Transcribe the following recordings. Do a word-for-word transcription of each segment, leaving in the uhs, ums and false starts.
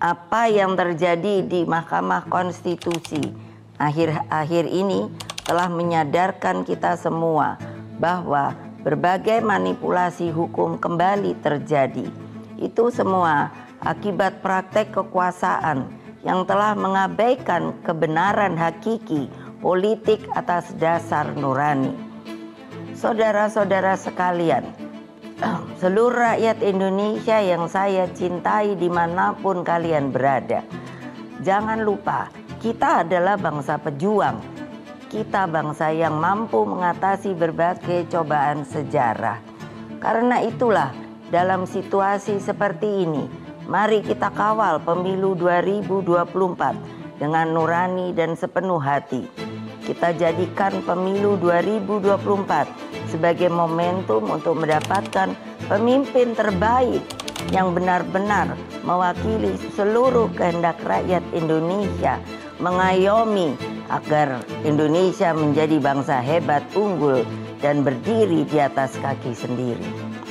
apa yang terjadi di Mahkamah Konstitusi akhir-akhir ini telah menyadarkan kita semua bahwa berbagai manipulasi hukum kembali terjadi. Itu semua akibat praktek kekuasaan yang telah mengabaikan kebenaran hakiki politik atas dasar nurani. Saudara-saudara sekalian, seluruh rakyat Indonesia yang saya cintai dimanapun kalian berada, jangan lupa kita adalah bangsa pejuang. Kita bangsa yang mampu mengatasi berbagai cobaan sejarah. Karena itulah dalam situasi seperti ini, mari kita kawal pemilu dua ribu dua puluh empat dengan nurani dan sepenuh hati. Kita jadikan pemilu dua ribu dua puluh empat sebagai momentum untuk mendapatkan pemimpin terbaik yang benar-benar mewakili seluruh kehendak rakyat Indonesia, mengayomi agar Indonesia menjadi bangsa hebat, unggul, dan berdiri di atas kaki sendiri.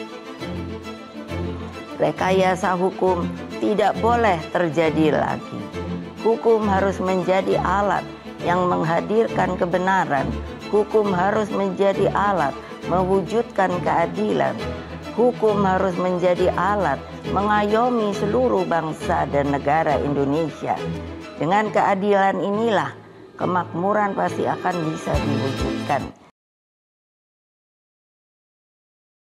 Rekayasa hukum tidak boleh terjadi lagi. Hukum harus menjadi alat yang menghadirkan kebenaran. Hukum harus menjadi alat mewujudkan keadilan. Hukum harus menjadi alat mengayomi seluruh bangsa dan negara Indonesia. Dengan keadilan inilah kemakmuran pasti akan bisa diwujudkan.